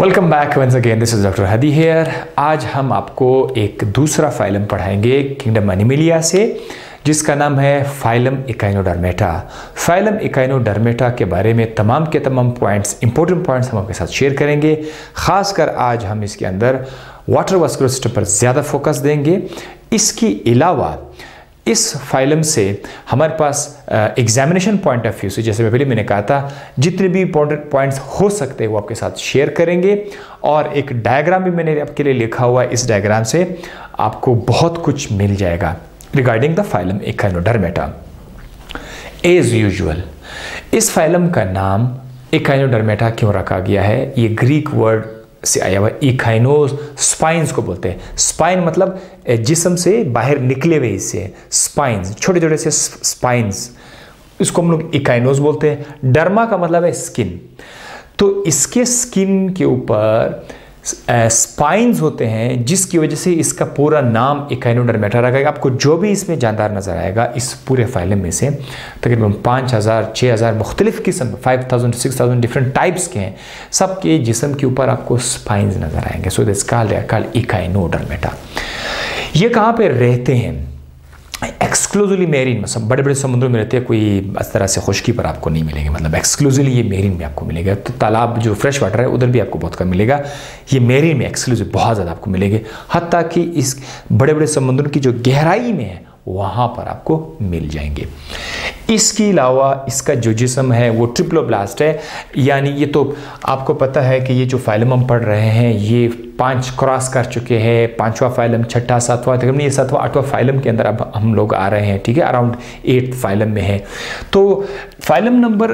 Welcome back once again, this is doctor Hadi here. आज हम आपको एक दूसरा फाइलम पढ़ाएंगे किंगडम एनिमलिया से, जिसका नाम है फाइलम इकाइनोडर्मेटा। फाइलम इकाइनोडर्मेटा के बारे में तमाम के तमाम पॉइंट्स, इंपॉर्टेंट पॉइंट्स हम आपके साथ शेयर करेंगे। खासकर आज हम इसके अंदर वाटर वास्कुलर सिस्टम पर ज़्यादा फोकस देंगे। इसके अलावा इस फाइलम से हमारे पास एग्जामिनेशन पॉइंट ऑफ व्यू से, जैसे मैंने कहा था, जितने भी इंपॉर्टेंट पॉइंट्स हो सकते हैं वो आपके साथ शेयर करेंगे। और एक डायग्राम भी मैंने आपके लिए लिखा हुआ है, इस डायग्राम से आपको बहुत कुछ मिल जाएगा regarding the phylum Echinodermata. As usual इस फाइलम का नाम इकाइनोडर्मेटा क्यों रखा गया है? ये ग्रीक वर्ड से आया हुआ। इकाइनोस स्पाइन्स को बोलते हैं। स्पाइन मतलब जिस्म से बाहर निकले हुए हिस्से, स्पाइन्स, छोटे छोटे से स्पाइन्स, इसको हम लोग इकाइनोस बोलते हैं। डर्मा का मतलब है स्किन, तो इसके स्किन के ऊपर स्पाइन्स होते हैं, जिसकी वजह से इसका पूरा नाम इकाइनोडर्मेटा रखा गया। आपको जो भी इसमें जानदार नजर आएगा इस पूरे फाइलम में से तकरीबन 5000 6000 मुख्तलिफ किस्म, 5000 6000 डिफरेंट टाइप्स के हैं। सबके जिस्म के ऊपर आपको स्पाइन्स नजर आएंगे। So this called Echinodermata. ये कहाँ पे रहते हैं? एक्सक्लूसिवली मेरीन में, सब बड़े बड़े समुद्रों में रहते हैं। कोई इस तरह से खुश्की पर आपको नहीं मिलेंगे, मतलब एक्सक्लूसिवली ये मेरीन में आपको मिलेगा। तो तालाब जो फ्रेश वाटर है उधर भी आपको बहुत कम मिलेगा, ये मेरीन में एक्सक्लूसिव बहुत ज़्यादा आपको मिलेंगे। हत्ता कि इस बड़े बड़े समुद्रों की जो गहराई में है वहाँ पर आपको मिल जाएंगे। इसके अलावा इसका जो जिस्म है वो ट्रिप्लोब्लास्ट है, यानी ये तो आपको पता है कि ये जो फाइलम हम पढ़ रहे हैं ये 5 क्रॉस कर चुके हैं। 5वां फाइलम, 6ठा, 7वां, तकरीबन ये 7वां 8वां फाइलम के अंदर अब हम लोग आ रहे हैं, ठीक है, अराउंड 8th फाइलम में है। तो फाइलम नंबर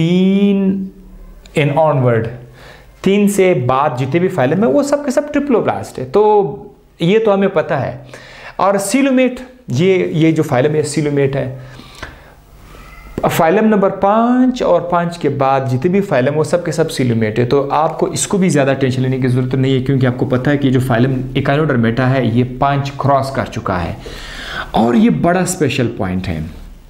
3 इन ऑनवर्ड, 3 से बाद जितने भी फाइलम है वो सब के सब ट्रिप्लोब्लास्ट है, तो ये तो हमें पता है। और सीलोमेट, ये जो फाइलम है सीलोमेट है। फाइलम नंबर 5 और 5 के बाद जितने भी फाइलम वो सब के सब सीलोमेट है, तो आपको इसको भी ज़्यादा टेंशन लेने की ज़रूरत नहीं है, क्योंकि आपको पता है कि जो फाइलम इकाइनोडर्मेटा है ये 5 क्रॉस कर चुका है। और ये बड़ा स्पेशल पॉइंट है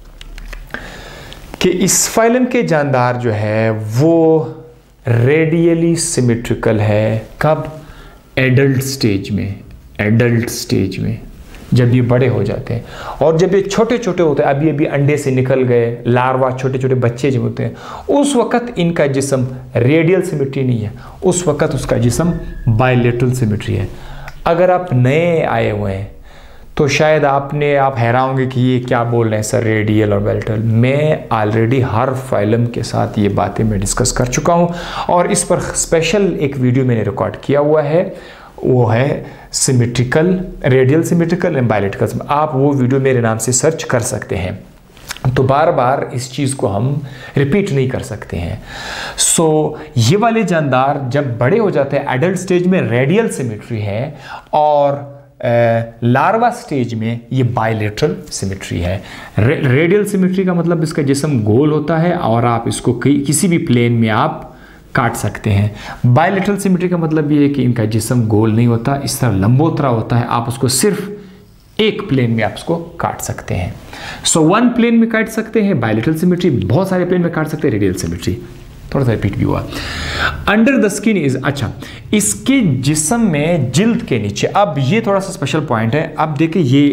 कि इस फाइलम के जानदार जो है वो रेडियली सिमेट्रिकल है। कब? एडल्ट स्टेज में। एडल्ट स्टेज में जब ये बड़े हो जाते हैं, और जब ये छोटे छोटे होते हैं, अभी अभी अंडे से निकल गए, लार्वा, छोटे छोटे बच्चे जब होते हैं, उस वक्त इनका जिस्म रेडियल सिमेट्री नहीं है, उस वक्त उसका जिस्म बायलेटरल सिमेट्री है। अगर आप नए आए हुए हैं तो शायद आप हैरान होंगे कि ये क्या बोल रहे हैं सर, रेडियल और बायलेटरल। मैं ऑलरेडी हर फाइलम के साथ ये बातें मैं डिस्कस कर चुका हूँ, और इस पर स्पेशल एक वीडियो मैंने रिकॉर्ड किया हुआ है, वो है symmetrical, radial symmetrical and bilateral. आप वो वीडियो मेरे नाम से सर्च कर सकते हैं, तो बार बार इस चीज़ को हम रिपीट नहीं कर सकते हैं। सो ये वाले जानदार जब बड़े हो जाते हैं, एडल्ट स्टेज में रेडियल सिमेट्री है, और लार्वा स्टेज में ये बायलेटरल सिमेट्री है। रेडियल सिमेट्री का मतलब इसका जिस्म गोल होता है और आप इसको किसी भी प्लेन में आप काट सकते हैं। बायलेटरल सिमेट्री का मतलब ये है कि इनका जिस्म गोल नहीं होता, इस तरह लंबोतरा होता है, आप उसको सिर्फ एक प्लेन में आप उसको काट सकते हैं। सो 1 प्लेन में काट सकते हैं बायलेटरल सिमेट्री, बहुत सारे प्लेन में काट सकते हैं रेडियल सिमेट्री। थोड़ा सा रिपीट भी हुआ। अंडर द स्किन इज, अच्छा, इसके जिस्म में जिल्द के नीचे, अब ये थोड़ा सा स्पेशल पॉइंट है। अब देखिए ये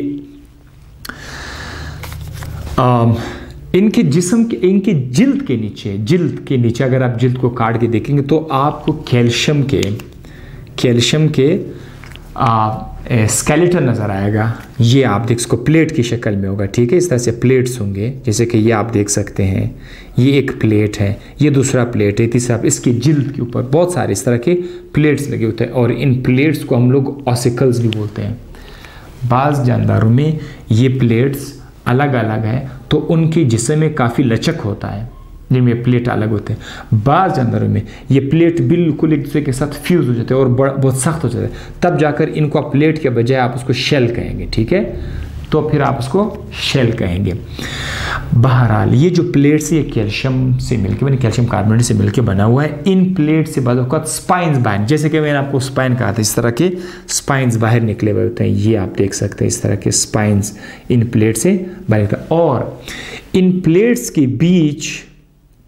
इनके जिस्म के, इनके जिल्द के नीचे अगर आप जिल्द को काट के देखेंगे तो आपको कैल्शियम के स्केलेटन नज़र आएगा। ये आप देख, इसको प्लेट की शक्ल में होगा, ठीक है, इस तरह से प्लेट्स होंगे, जैसे कि ये आप देख सकते हैं, ये एक प्लेट है, ये दूसरा प्लेट है, तीसरा, इसकी जिल्द के ऊपर बहुत सारे इस तरह के प्लेट्स लगे होते हैं, और इन प्लेट्स को हम लोग ऑसिकल्स भी बोलते हैं। बाज़ जानदारों में ये प्लेट्स अलग अलग है, तो उनकी जिस्म में काफ़ी लचक होता है, जिनमें प्लेट अलग होते हैं। बाज़ जानवरों में ये प्लेट बिल्कुल एक दूसरे के साथ फ्यूज़ हो जाते हैं और बहुत सख्त हो जाता है, तब जाकर इनको आप प्लेट के बजाय आप उसको शेल कहेंगे, ठीक है, तो फिर आप उसको शेल कहेंगे। बहरहाल ये जो प्लेट्स, ये कैल्शियम से मिलकर, मैंने कैल्शियम कार्बोनेट से मिलकर बना हुआ है। इन प्लेट से बाद वक्त स्पाइन्स बाहर, जैसे कि मैंने आपको स्पाइन कहा था, इस तरह के स्पाइन्स बाहर निकले हुए होते हैं, ये आप देख सकते हैं, इस तरह के स्पाइन्स इन प्लेट से बाहर निकलते हैं। और इन प्लेट्स के बीच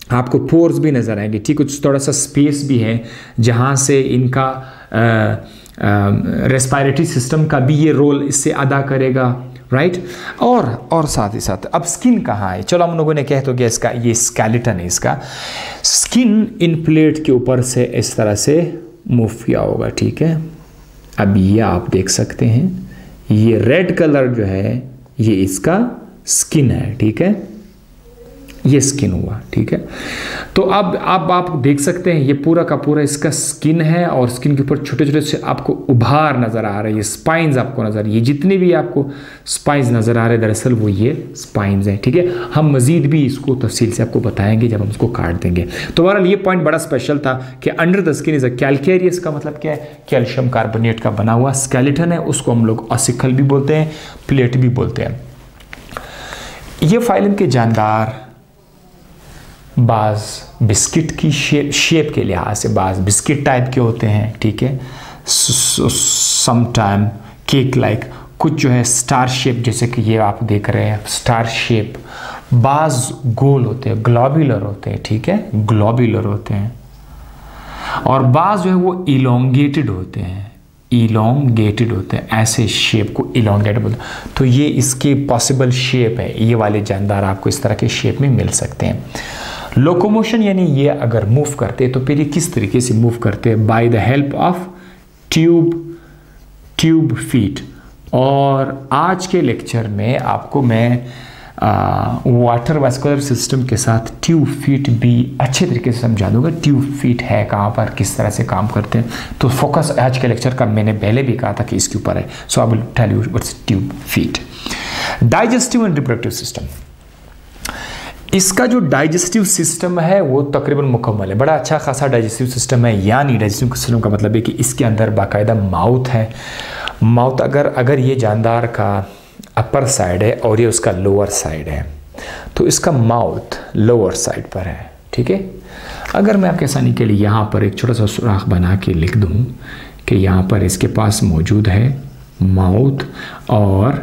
आपको पोर्स भी नज़र आएंगे, ठीक, कुछ थोड़ा सा स्पेस भी है जहाँ से इनका रेस्पिरेटरी सिस्टम का भी ये रोल इससे अदा करेगा, राइट। और साथ ही साथ अब स्किन कहाँ है, चलो हम लोगों ने कह तो गया इसका ये स्केलेटन है, इसका स्किन इन प्लेट के ऊपर से इस तरह से मूव किया होगा, ठीक है। अब ये आप देख सकते हैं, ये रेड कलर जो है ये इसका स्किन है, ठीक है, ये स्किन हुआ, ठीक है। तो अब आप देख सकते हैं ये पूरा का पूरा इसका स्किन है और स्किन के ऊपर छोटे छोटे से आपको उभार नज़र आ रहे हैं, ये स्पाइंस आपको नज़र, ये जितने भी आपको स्पाइंस नज़र आ रहे हैं दरअसल वो ये स्पाइंस हैं, ठीक है। हम मज़ीद भी इसको तफसील से आपको बताएंगे जब हम इसको काट देंगे। तो बहरहाल ये पॉइंट बड़ा स्पेशल था कि under the skin is a calcareous, का मतलब क्या है, कैल्शियम कार्बोनेट का बना हुआ स्केलेटन है, उसको हम लोग ऑसिकल भी बोलते हैं, प्लेट भी बोलते हैं। ये फाइलम के जानदार बाज़ बिस्किट की शेप के लिहाज से बाज़ बिस्किट टाइप के होते हैं, ठीक है, सम टाइम केक लाइक, कुछ जो है स्टार शेप, जैसे कि ये आप देख रहे हैं स्टार शेप, बाज़ गोल होते हैं, ग्लोबुलर होते हैं, ठीक है, ग्लोबुलर होते हैं, और बाज़ जो है वो इलोंगेटेड होते हैं, इलोंगेटेड होते हैं, ऐसे शेप को इलोंगेटेड बोलते हैं। तो ये इसकी पॉसिबल शेप है, ये वाले जानदार आपको इस तरह के शेप में मिल सकते हैं। लोकोमोशन यानी ये अगर मूव करते तो फिर ये किस तरीके से मूव करते हैं, by the help of tube feet. और आज के लेक्चर में आपको मैं वाटर वास्कुलर सिस्टम के साथ ट्यूब फीट भी अच्छे तरीके से समझा दूंगा, ट्यूब फीट है कहाँ पर, किस तरह से काम करते हैं। तो फोकस आज के लेक्चर का मैंने पहले भी कहा था कि इसके ऊपर है, so I will tell you what's tube feet. Digestive and reproductive system, इसका जो डाइजेस्टिव सिस्टम है वो तकरीबन मुकम्मल है, बड़ा अच्छा खासा डाइजेस्टिव सिस्टम है। यानी डाइजेस्टिव सिस्टम का मतलब है कि इसके अंदर बाकायदा माउथ है, माउथ अगर ये जानदार का अपर साइड है और ये उसका लोअर साइड है, तो इसका माउथ लोअर साइड पर है, ठीक है। अगर मैं आपके आसानी के लिए यहाँ पर एक छोटा सा सुराख बना के लिख दूँ कि यहाँ पर इसके पास मौजूद है माउथ, और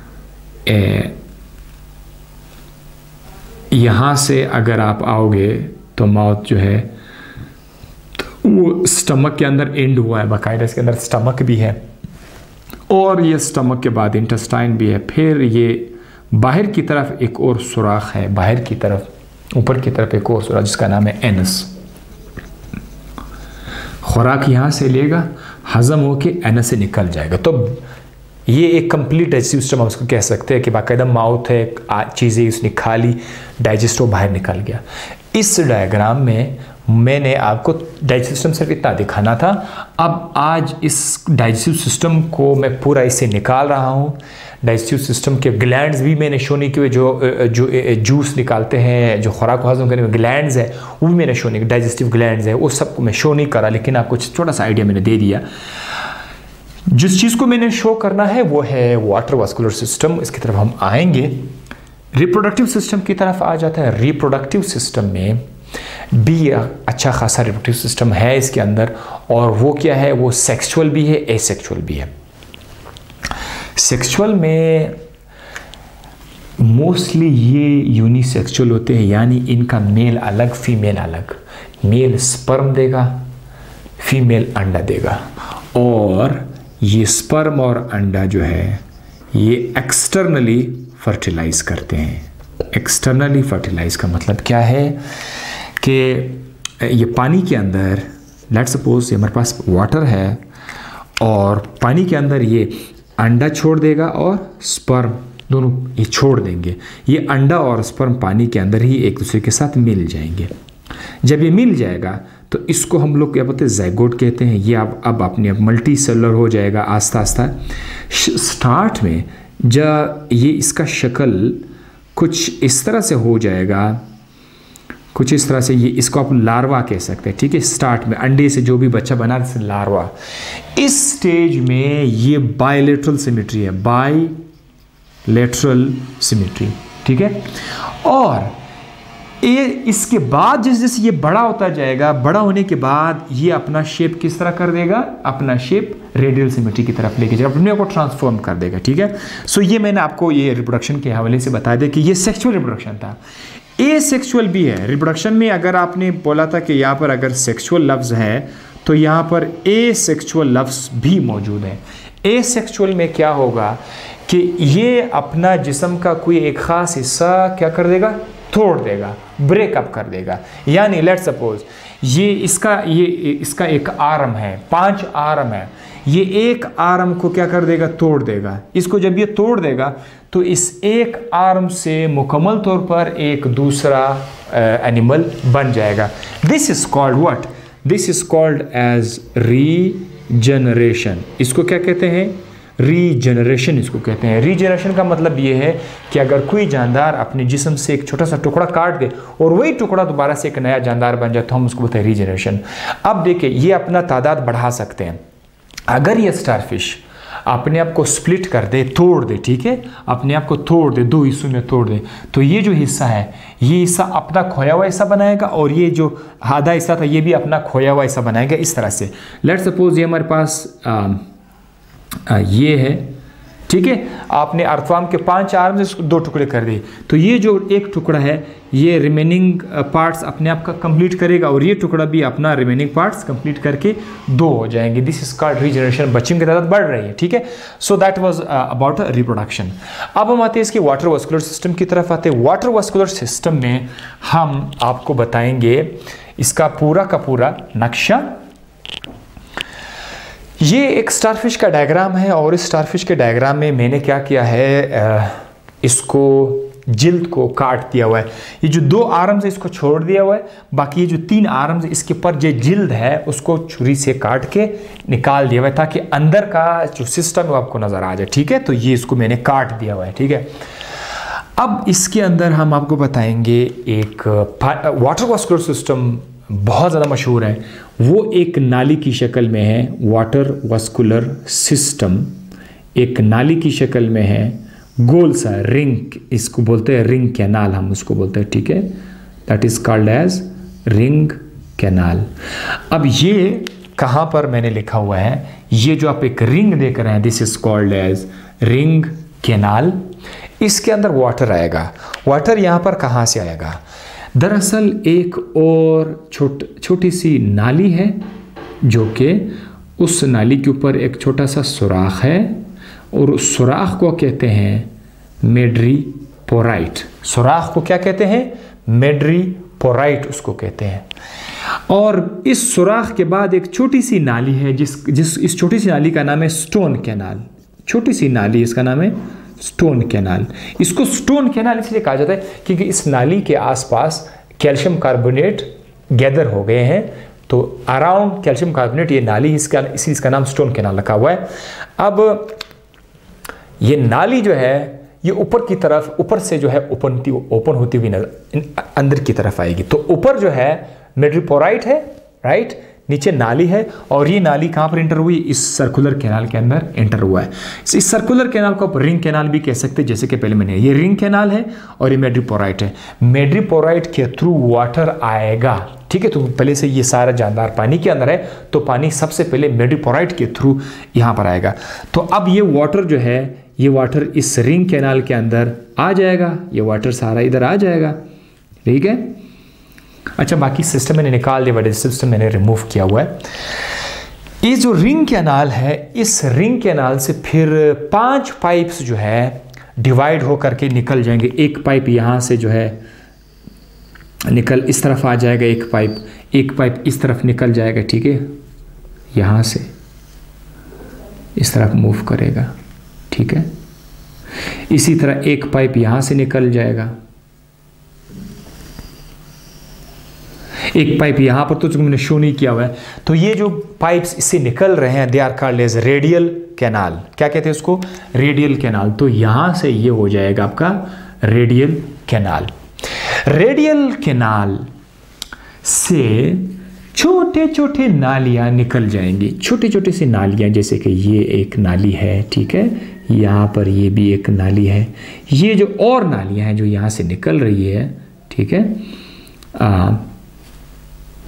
यहाँ से अगर आप आओगे तो माउथ जो है तो वो स्टमक के अंदर एंड हुआ है, बाकायदा इसके अंदर स्टमक भी है, और ये स्टमक के बाद इंटेस्टाइन भी है। फिर ये बाहर की तरफ एक और सुराख है, बाहर की तरफ ऊपर की तरफ एक और सुराख जिसका नाम है एनस। खुराक यहाँ से लेगा, हजम होके एनस से निकल जाएगा। तो ये एक कंप्लीट डाइजेस्टिव सिस्टम हम उसको कह सकते हैं कि बाकायदा माउथ है, चीज़ें उसने खा ली, डाइजेस्ट हो बाहर निकल गया। इस डायग्राम में मैंने आपको डाइजेस्टिव सिस्टम सिर्फ इतना दिखाना था। अब आज इस डाइजेस्टिव सिस्टम को मैं पूरा इससे निकाल रहा हूँ। डाइजेस्टिव सिस्टम के ग्लैंड्स भी मैंने शो नहीं किए, जो जूस निकालते हैं, जो खुराक को हजम करने में ग्लैंड्स है वो भी मैंने शो नहीं, डाइजेस्टिव ग्लैंड्स है वो सबको मैं शो नहीं करा, लेकिन आपको छोटा सा आइडिया मैंने दे दिया। जिस चीज़ को मैंने शो करना है वो है वाटर वास्कुलर सिस्टम, इसकी तरफ हम आएंगे। रिप्रोडक्टिव सिस्टम की तरफ आ जाता है। रिप्रोडक्टिव सिस्टम में भी अच्छा खासा रिप्रोडक्टिव सिस्टम है इसके अंदर, और वो क्या है, वो सेक्सुअल भी है, एसेक्सुअल भी है। सेक्सुअल में मोस्टली ये यूनिसेक्सुअल होते हैं, यानी इनका मेल अलग फीमेल अलग, मेल स्पर्म देगा, फीमेल अंडा देगा, और ये स्पर्म और अंडा जो है ये एक्सटर्नली फर्टिलाइज करते हैं। एक्सटर्नली फर्टिलाइज का मतलब क्या है कि ये पानी के अंदर, लेट सपोज ये हमारे पास वाटर है और पानी के अंदर ये अंडा छोड़ देगा और स्पर्म दोनों ये छोड़ देंगे। ये अंडा और स्पर्म पानी के अंदर ही एक दूसरे के साथ मिल जाएंगे। जब ये मिल जाएगा तो इसको हम लोग क्या बोलते हैं, ज़ाइगोट कहते हैं। ये अब अपने मल्टी सेलुलर हो जाएगा आस्ता आस्ता। स्टार्ट में जब ये इसका शक्ल कुछ इस तरह से हो जाएगा, कुछ इस तरह से, ये इसको आप लार्वा कह सकते हैं, ठीक है। स्टार्ट में अंडे से जो भी बच्चा बना है लार्वा। इस स्टेज में ये बायलेटरल सिमेट्री है, बायलेटरल सिमेट्री, ठीक है। और ये इसके बाद जैसे जैसे ये बड़ा होता जाएगा, बड़ा होने के बाद ये अपना शेप किस तरह कर देगा, अपना शेप रेडियल सिमेट्री की तरफ लेके जाएगा, अपने को ट्रांसफॉर्म कर देगा, ठीक है। सो ये मैंने आपको ये रिप्रोडक्शन के हवाले से बता दिया कि ये सेक्सुअल रिप्रोडक्शन था। एसेक्सुअल भी है। रिप्रोडक्शन में अगर आपने बोला था कि यहाँ पर अगर सेक्सुअल लफ्ज़ है तो यहाँ पर एसेक्सुअल लफ्ज़ भी मौजूद है। एसेक्सुअल में क्या होगा कि ये अपना जिस्म का कोई एक ख़ास हिस्सा क्या कर देगा, तोड़ देगा, ब्रेकअप कर देगा। यानी लेट सपोज ये इसका एक आर्म है, 5 आर्म है, ये एक आर्म को क्या कर देगा, तोड़ देगा। इसको जब ये तोड़ देगा तो इस एक आर्म से मुकम्मल तौर पर एक दूसरा एनिमल बन जाएगा। This is called what, this is called as regeneration. इसको क्या कहते हैं, रीजनरेशन इसको कहते हैं। रीजनरेशन का मतलब ये है कि अगर कोई जानदार अपने जिस्म से एक छोटा सा टुकड़ा काट दे और वही टुकड़ा दोबारा से एक नया जानदार बन जाए तो हम उसको बोलते हैं रीजनरेशन। अब देखिए ये अपना तादाद बढ़ा सकते हैं। अगर ये स्टारफिश अपने आप को स्प्लिट कर दे, तोड़ दे, ठीक है, अपने आप को तोड़ दे, 2 हिस्सों में तोड़ दे, तो ये जो हिस्सा है ये हिस्सा अपना खोया हुआ हिस्सा बनाएगा और ये जो आधा हिस्सा था ये भी अपना खोया हुआ हिस्सा बनाएगा। इस तरह से लेट सपोज ये हमारे पास ये है, ठीक है, आपने अर्थवार्म के 5 आर्म से 2 टुकड़े कर दिए तो ये जो एक टुकड़ा है ये रिमेनिंग पार्ट्स अपने आप का कंप्लीट करेगा और ये टुकड़ा भी अपना रिमेनिंग पार्ट्स कंप्लीट करके 2 हो जाएंगे। This is called regeneration. बच्चों की तादाद बढ़ रही है, ठीक है। So that was about reproduction. अब हम आते हैं इसके वाटर वास्कुलर सिस्टम की तरफ आते हैं। वाटर वास्कुलर सिस्टम में हम आपको बताएंगे इसका पूरा का पूरा नक्शा। ये एक स्टारफिश का डायग्राम है और इस स्टारफिश के डायग्राम में मैंने क्या किया है, इसको जिल्द को काट दिया हुआ है। ये जो 2 आर्म्स है इसको छोड़ दिया हुआ है, बाकी ये जो 3 आर्म्स इसके ऊपर जो जिल्द है उसको छुरी से काट के निकाल दिया हुआ है ताकि अंदर का जो सिस्टम है वो आपको नज़र आ जाए, ठीक है। तो ये इसको मैंने काट दिया हुआ है, ठीक है। अब इसके अंदर हम आपको बताएंगे एक वाटर वास्कुलर सिस्टम बहुत ज़्यादा मशहूर है, वो एक नाली की शक्ल में है। वाटर वास्कुलर सिस्टम एक नाली की शक्ल में है, गोल सा रिंग, इसको बोलते हैं रिंग कैनाल, हम उसको बोलते हैं, ठीक है। That is called as ring canal. अब ये कहाँ पर मैंने लिखा हुआ है, ये जो आप एक रिंग देख रहे हैं this is called as ring canal. इसके अंदर वाटर आएगा। वाटर यहाँ पर कहाँ से आएगा, दरअसल एक और छोटी सी नाली है जो कि उस नाली के ऊपर एक छोटा सा सुराख है और उस सुराख को कहते हैं मेड्रीपोराइट। सुराख को क्या कहते हैं, मेड्रीपोराइट उसको कहते हैं। और इस सुराख के बाद एक छोटी सी नाली है जिस इस छोटी सी नाली का नाम है स्टोन कैनाल। छोटी सी नाली, इसका नाम है स्टोन कैनाल। इसको स्टोन कैनाल इसलिए कहा जाता है क्योंकि इस नाली के आसपास कैल्शियम कार्बोनेट गैदर हो गए हैं, तो अराउंड कैल्शियम कार्बोनेट ये नाली, इसलिए इसका नाम स्टोन कैनाल रखा हुआ है। अब ये नाली जो है ये ऊपर की तरफ, ऊपर से जो है ओपन होती हुई नजर अंदर की तरफ आएगी। तो ऊपर जो है मेड्रीपोराइट है, राइट, नीचे नाली है और ये नाली कहाँ पर इंटर हुई, इस सर्कुलर कैनाल के अंदर इंटर हुआ है। इस सर्कुलर कैनाल को आप रिंग कैनाल भी कह सकते हैं, जैसे कि पहले मैंने, ये रिंग कैनाल है और ये मेड्रीपोराइट है। मेड्रीपोराइट के थ्रू वाटर आएगा, ठीक है। तो पहले से ये सारा जानदार पानी के अंदर है तो पानी सबसे पहले मेड्रीपोराइट के थ्रू यहाँ पर आएगा। तो अब ये वाटर जो है, ये वाटर इस रिंग कैनाल के अंदर आ जाएगा, ये वाटर सारा इधर आ जाएगा, ठीक है। अच्छा, बाकी सिस्टम मैंने निकाल दिया, बट सिस्टम मैंने रिमूव किया हुआ है। ये जो रिंग कैनाल है, इस रिंग कैनाल से फिर 5 पाइप्स जो है डिवाइड हो करके निकल जाएंगे। एक पाइप यहाँ से जो है निकल इस तरफ आ जाएगा, एक पाइप इस तरफ निकल जाएगा, ठीक है, यहाँ से इस तरफ मूव करेगा, ठीक है। इसी तरह एक पाइप यहाँ से निकल जाएगा, एक पाइप यहाँ पर, तो जो मैंने शो नहीं किया हुआ है। तो ये जो पाइप्स इससे निकल रहे हैं they are called as radial canal. क्या कहते हैं उसको, रेडियल कैनाल। तो यहाँ से ये हो जाएगा आपका रेडियल कैनाल। रेडियल कैनाल से छोटे छोटे नालियाँ निकल जाएंगी, छोटी छोटी सी नालियाँ, जैसे कि ये एक नाली है, ठीक है, यहाँ पर ये भी एक नाली है, ये जो और नालियाँ हैं जो यहाँ से निकल रही है, ठीक है।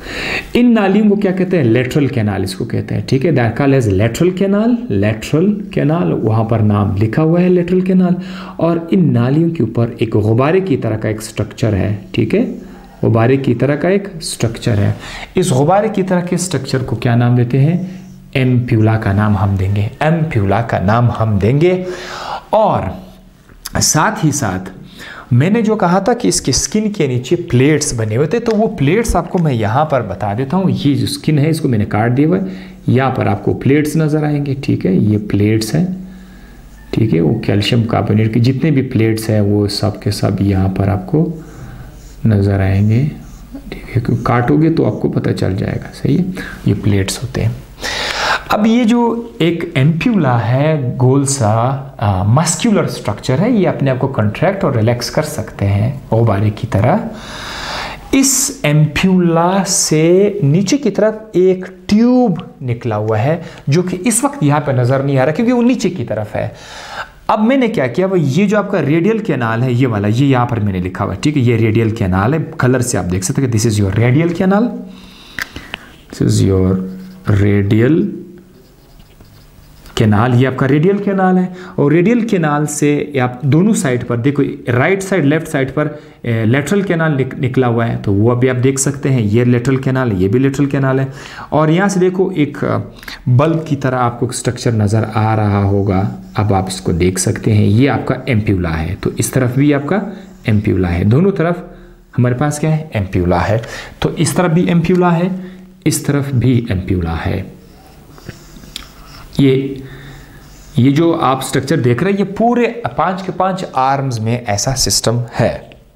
इन नालियों को क्या कहते हैं? लेटरल कैनाल इसको कहते हैं, ठीक है। That called as lateral canal, lateral canal, वहाँ पर नाम लिखा हुआ है लेटरल कैनाल। और इन नालियों के ऊपर एक गुब्बारे की तरह का एक स्ट्रक्चर है, ठीक है, गुब्बारे की तरह का एक स्ट्रक्चर है। इस गुब्बारे की तरह के स्ट्रक्चर को क्या नाम देते हैं? एम्प्यूला का नाम हम देंगे, एम्प्यूला का नाम हम देंगे। और साथ ही साथ मैंने जो कहा था कि इसके स्किन के नीचे प्लेट्स बने हुए थे, तो वो प्लेट्स आपको मैं यहाँ पर बता देता हूँ। ये जो स्किन है इसको मैंने काट दिया हुआ है, यहाँ पर आपको प्लेट्स नज़र आएंगे, ठीक है, ये प्लेट्स हैं, ठीक है। वो कैल्शियम कार्बोनेट के जितने भी प्लेट्स हैं वो सब के सब यहाँ पर आपको नज़र आएंगे, ठीक है। क्योंकि काटोगे तो आपको पता चल जाएगा, सही है, ये प्लेट्स होते हैं। अब ये जो एक एम्प्यूला है, गोल सा मस्क्यूलर स्ट्रक्चर है, ये अपने आप को कंट्रैक्ट और रिलैक्स कर सकते हैं गुब्बारे की तरह। इस एम्प्यूला से नीचे की तरफ एक ट्यूब निकला हुआ है, जो कि इस वक्त यहाँ पे नज़र नहीं आ रहा क्योंकि वो नीचे की तरफ है। अब मैंने क्या किया, वो ये जो आपका रेडियल कैनाल है, ये वाला, ये यहाँ पर मैंने लिखा हुआ है, ठीक है, ये रेडियल कैनाल है। कलर से आप देख सकते हैं कि this is your radial canal, this is your radial canal, ये आपका रेडियल कैनाल है। और रेडियल कैनाल से आप दोनों साइड पर देखो, राइट साइड लेफ्ट साइड पर लेटरल कैनाल निकला हुआ है, तो वो अभी आप देख सकते हैं, ये लेटरल कैनाल है, ये भी लेटरल कैनाल है। और यहाँ से देखो एक बल्ब की तरह आपको स्ट्रक्चर नज़र आ रहा होगा, अब आप इसको देख सकते हैं, ये आपका एम्प्यूला है। तो इस तरफ भी आपका एम्प्यूला है, दोनों तरफ हमारे पास क्या है? एम्प्यूला है। तो इस तरफ भी एम्प्यूला है, इस तरफ भी एम्प्यूला है। ये जो आप स्ट्रक्चर देख रहे हैं, ये पूरे 5 के 5 आर्म्स में ऐसा सिस्टम है।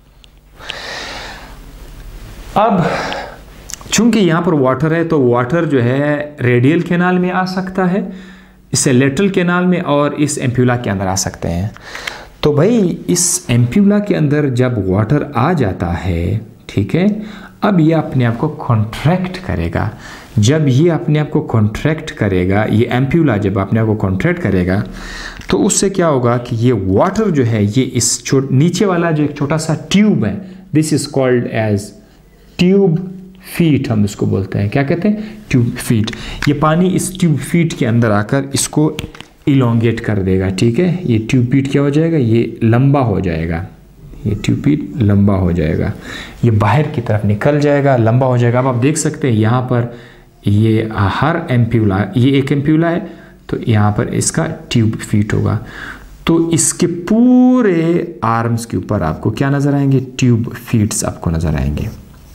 अब चूंकि यहां पर वाटर है, तो वाटर जो है रेडियल कैनाल में आ सकता है, इससे लेटरल कैनाल में, और इस एम्प्यूला के अंदर आ सकते हैं। तो भाई इस एम्प्यूला के अंदर जब वाटर आ जाता है, ठीक है, अब ये अपने आप को कॉन्ट्रैक्ट करेगा। जब ये अपने आप को कॉन्ट्रैक्ट करेगा, ये एम्प्यूला जब अपने आप को कॉन्ट्रैक्ट करेगा, तो उससे क्या होगा कि ये वाटर जो है, ये इस नीचे वाला जो एक छोटा सा ट्यूब है, this is called as tube feet, हम इसको बोलते हैं, क्या कहते हैं? Tube feet. ये पानी इस ट्यूब फीट के अंदर आकर इसको इलोंगेट कर देगा, ठीक है। ये ट्यूब फीट क्या हो जाएगा? ये लंबा हो जाएगा, ये ट्यूब फीट लंबा हो जाएगा, ये बाहर की तरफ निकल जाएगा, लंबा हो जाएगा। अब आप देख सकते हैं यहाँ पर ये हर एम्प्यूला, ये एक एम्प्यूला है, तो यहाँ पर इसका ट्यूब फीट होगा। तो इसके पूरे आर्म्स के ऊपर आपको क्या नज़र आएंगे? ट्यूब फीट्स आपको नज़र आएंगे,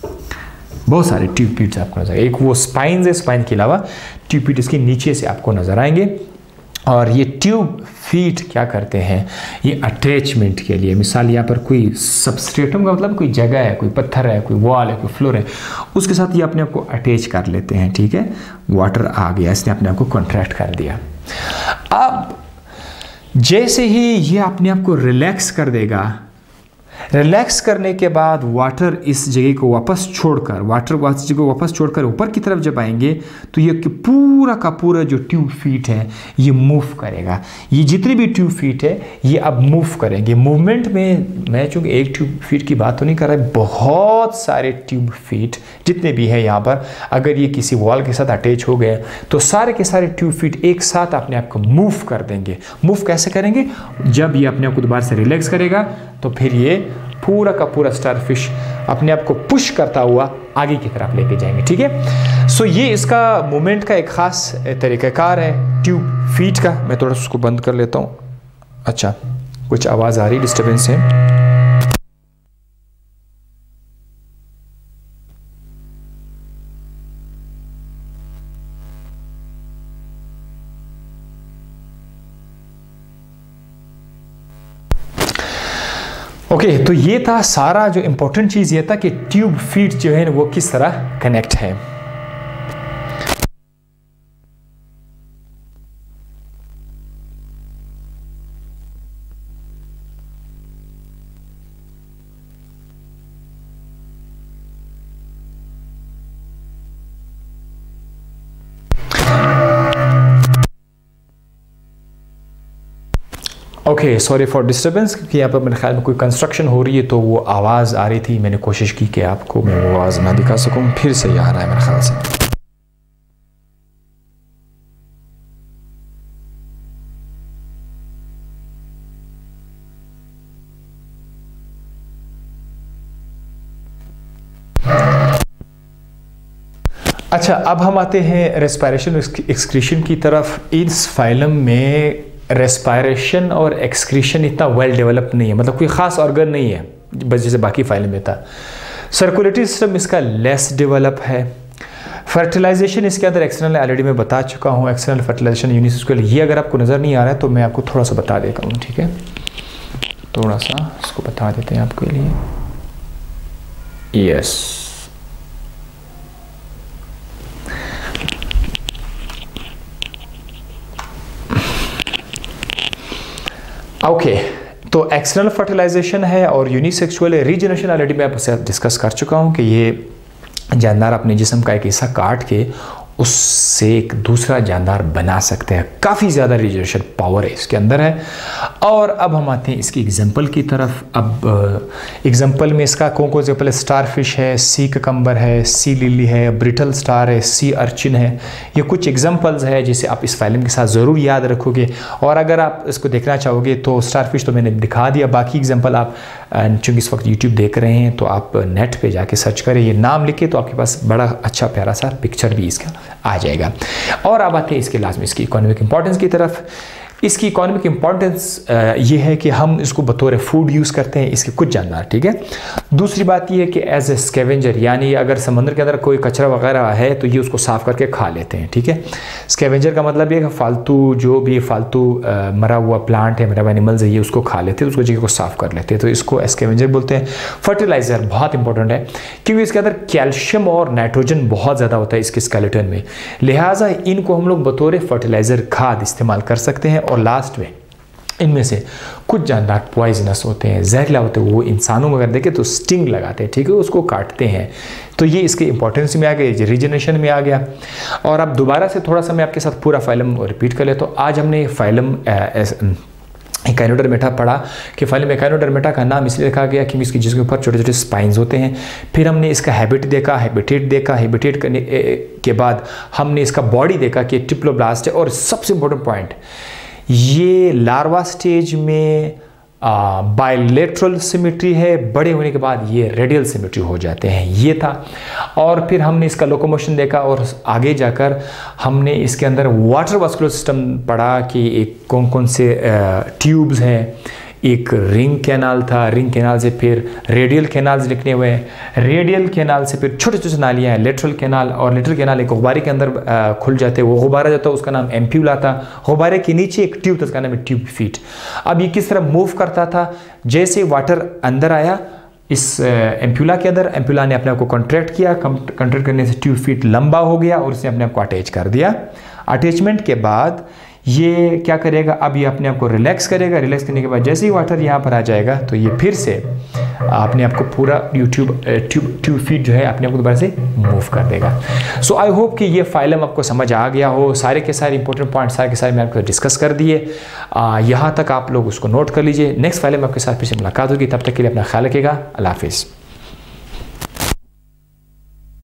बहुत सारे ट्यूब फीट्स आपको नज़र आएंगे। एक वो स्पाइन है, स्पाइन के अलावा ट्यूब फीट इसके नीचे से आपको नज़र आएंगे। और ये ट्यूब फीट क्या करते हैं? ये अटैचमेंट के लिए, मिसाल यहाँ पर कोई सबस्ट्रेटम का मतलब कोई जगह है, कोई पत्थर है, कोई वॉल है, कोई फ्लोर है, उसके साथ ये अपने आप को अटैच कर लेते हैं, ठीक है। वाटर आ गया, इसने अपने आप को कॉन्ट्रैक्ट कर दिया। अब जैसे ही ये अपने आप को रिलैक्स कर देगा, रिलैक्स करने के बाद वाटर इस जगह को वापस छोड़कर, वापस छोड़कर ऊपर की तरफ जब आएंगे, तो ये पूरा का पूरा जो ट्यूब फीट है ये मूव करेगा। ये जितने भी ट्यूब फीट है ये अब मूव करेंगे। मूवमेंट में मैं चूँकि एक ट्यूब फीट की बात तो नहीं कर रहा, बहुत सारे ट्यूब फीट जितने भी हैं यहाँ पर, अगर ये किसी वॉल के साथ अटैच हो गए तो सारे के सारे ट्यूब फीट एक साथ अपने आप को मूव कर देंगे। मूव कैसे करेंगे? जब ये अपने आप को दोबारा से रिलैक्स करेगा, तो फिर ये पूरा का पूरा स्टारफिश अपने आप को पुश करता हुआ आगे की तरफ लेके जाएंगे, ठीक है। सो ये इसका मूवमेंट का एक खास तरीक़ाकार है ट्यूब फीट का। मैं थोड़ा सा उसको बंद कर लेता हूँ। अच्छा, कुछ आवाज़ आ रही, डिस्टर्बेंस है। ओके, तो ये था सारा जो इम्पोर्टेंट चीज़, ये था कि ट्यूब फीट जो है वो किस तरह कनेक्ट है। ओके, सॉरी फॉर डिस्टर्बेंस, क्योंकि यहाँ पर मेरे ख्याल में कोई कंस्ट्रक्शन हो रही है तो वो आवाज़ आ रही थी। मैंने कोशिश की कि आपको मैं वो आवाज़ ना दिखा सकूँ। फिर से आ रहा है मेरे ख्याल से। अच्छा, अब हम आते हैं रेस्पायरेशन एक्सक्रीशन की तरफ। इस फाइलम में रेस्पायरेशन और एक्सक्रीशन इतना वेल डेवलप नहीं है, मतलब कोई ख़ास ऑर्गन नहीं है बस जैसे बाकी फाइलम में था। सर्कुलेटरी सिस्टम इसका लेस डेवलप है। फर्टिलाइजेशन इसके अंदर एक्सटर्नल ऑलरेडी मैं बता चुका हूँ। एक्सटर्नल फर्टिलाइजेशन यूनिसेक्सुअल, ये अगर आपको नज़र नहीं आ रहा है तो मैं आपको थोड़ा सा बता देता हूँ, ठीक है? थोड़ा सा इसको बता देते हैं आपके लिए। यस, ओके, तो एक्सटर्नल फर्टिलाइजेशन है और यूनिसेक्सुअल रीजनरेशन ऑलरेडी मैं आपसे डिस्कस कर चुका हूँ कि ये जानदार अपने जिस्म का एक हिस्सा काट के उससे एक दूसरा जानदार बना सकते हैं। काफ़ी ज़्यादा रीजनरेशन पावर है इसके अंदर है। और अब हम आते हैं इसकी एग्जांपल की तरफ। अब एग्जांपल में इसका कौन से, पहले स्टार फिश है, सी ककम्बर है, सी लिली है, ब्रिटल स्टार है, सी अर्चिन है। ये कुछ एग्जांपल्स है जिसे आप इस फाइलम के साथ ज़रूर याद रखोगे। और अगर आप इसको देखना चाहोगे तो स्टार फिश तो मैंने दिखा दिया, बाकी एग्जाम्पल आप चूँकि इस वक्त यूट्यूब देख रहे हैं तो आप नेट पे जाके सर्च करें, ये नाम लिखे तो आपके पास बड़ा अच्छा प्यारा सा पिक्चर भी इसका आ जाएगा। और अब आते हैं इसके लाजमी इसकी इकोनॉमिक इंपॉर्टेंस की तरफ। इसकी इकोनॉमिक इंपॉर्टेंस ये है कि हम इसको बतौर फूड यूज़ करते हैं, इसके कुछ जानदार, ठीक है। दूसरी बात ये है कि एज ए स्कैवेंजर, यानी अगर समंदर के अंदर कोई कचरा वगैरह है तो ये उसको साफ़ करके खा लेते हैं, ठीक है। स्कैवेंजर का मतलब ये है कि फालतू जो भी फालतू मरा हुआ प्लांट है, मरा हुआ एनिमल्स है, ये उसको खा लेते हैं, उसको जगह को साफ़ कर लेते हैं, तो इसको स्कैवेंजर बोलते हैं। फर्टिलाइज़र बहुत इंपॉर्टेंट है क्योंकि इसके अंदर कैल्शियम और नाइट्रोजन बहुत ज़्यादा होता है इसके स्केलेटन में, लिहाजा इनको हम लोग बतौर फर्टिलाइज़र खाद इस्तेमाल कर सकते हैं। और लास्ट में इनमें से कुछ जानदार पॉइजनस होते हैं, जहरीला होते हैं, वो इंसानों में अगर देखें तो स्टिंग लगाते हैं, ठीक है, उसको काटते हैं। तो ये इसके इंपॉर्टेंस में आ गया, रीजनरेशन में आ गया। और अब दोबारा से थोड़ा सा मैं आपके साथ पूरा फाइलम रिपीट कर लेता हूँ। आज हमने फाइलम एकाइनोडर्मेटा पढ़ा कि फाइलम एकाइनोडर्मेटा का नाम इसलिए रखा गया क्योंकि इसकी जिसके ऊपर छोटे छोटे स्पाइंस होते हैं। फिर हमने इसका हैबिट देखा, हैबिटेट देखा, हैबिटेट करने के बाद हमने इसका बॉडी देखा कि ट्रिप्लोब्लास्ट है। और सबसे इंपॉर्टेंट पॉइंट, ये लार्वा स्टेज में बायलेटरल सिमेट्री है, बड़े होने के बाद ये रेडियल सिमेट्री हो जाते हैं, ये था। और फिर हमने इसका लोकोमोशन देखा और आगे जाकर हमने इसके अंदर वाटर वास्कुलर सिस्टम पढ़ा कि एक कौन कौन से ट्यूब्स हैं। एक रिंग कैनाल था, रिंग कैनाल से फिर रेडियल कैनाल्स निकले हुए हैं, रेडियल कैनाल से फिर छोटे छोटे नालियाँ हैं, लेटरल कैनाल, और लेटरल कैनाल एक गुब्बारे के अंदर खुल जाते हैं, वो गुब्बारा जाता है, उसका नाम एम्प्यूला था। गुब्बारे के नीचे एक ट्यूब था, उसका नाम है ट्यूब फीट। अब ये किस तरह मूव करता था, जैसे वाटर अंदर आया इस एम्प्यूला के अंदर, एम्प्यूला ने अपने आप को कॉन्ट्रैक्ट किया, कॉन्ट्रैक्ट करने से ट्यूब फीट लंबा हो गया और उसने अपने आप को अटैच कर दिया। अटैचमेंट के बाद ये क्या करेगा, अब ये अपने आप को रिलैक्स करेगा, रिलैक्स करने के बाद जैसे ही वाटर यहाँ पर आ जाएगा तो ये फिर से अपने आप को पूरा ट्यूब फीट जो है अपने आप को दोबारा से मूव कर देगा। सो आई होप कि ये फाइलम आपको समझ आ गया हो, सारे के सारे इंपॉर्टेंट पॉइंट सारे के सारे मैं आपको डिस्कस कर दिए। यहाँ तक आप लोग उसको नोट कर लीजिए। नेक्स्ट फाइलम आपके साथ फिर से मुलाकात होगी, तब तक के लिए अपना ख्याल रखिएगा। अल्लाह हाफिज़।